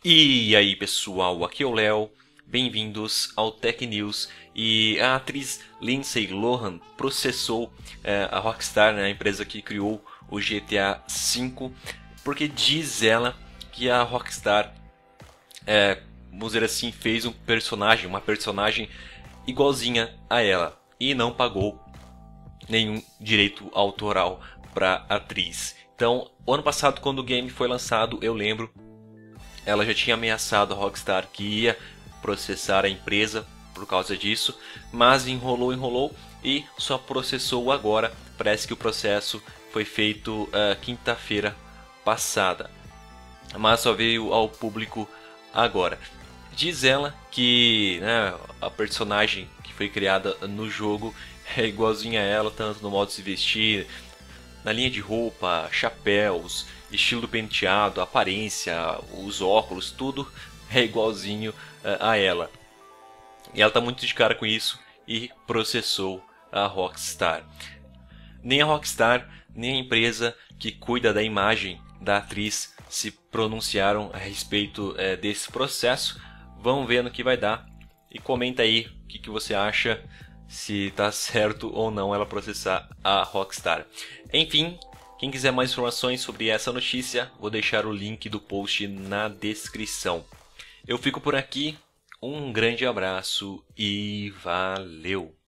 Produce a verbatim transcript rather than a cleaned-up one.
E aí pessoal, aqui é o Léo, bem-vindos ao Tech News. E a atriz Lindsay Lohan processou é, a Rockstar, né, a empresa que criou o G T A cinco, porque diz ela que a Rockstar, é, vamos dizer assim, fez um personagem, uma personagem igualzinha a ela e não pagou nenhum direito autoral para a atriz. Então, o ano passado, quando o game foi lançado, eu lembro, ela já tinha ameaçado a Rockstar que ia processar a empresa por causa disso, mas enrolou, enrolou e só processou agora. Parece que o processo foi feito uh, quinta-feira passada, mas só veio ao público agora. Diz ela que, né, a personagem que foi criada no jogo é igualzinha a ela, tanto no modo de se vestir, na linha de roupa, chapéus, estilo do penteado, aparência, os óculos, tudo é igualzinho uh, a ela. E ela está muito de cara com isso e processou a Rockstar. Nem a Rockstar, nem a empresa que cuida da imagem da atriz se pronunciaram a respeito uh, desse processo. Vamos ver no que vai dar e comenta aí o que, que você acha, se está certo ou não ela processar a Rockstar. Enfim, quem quiser mais informações sobre essa notícia, vou deixar o link do post na descrição. Eu fico por aqui, um grande abraço e valeu!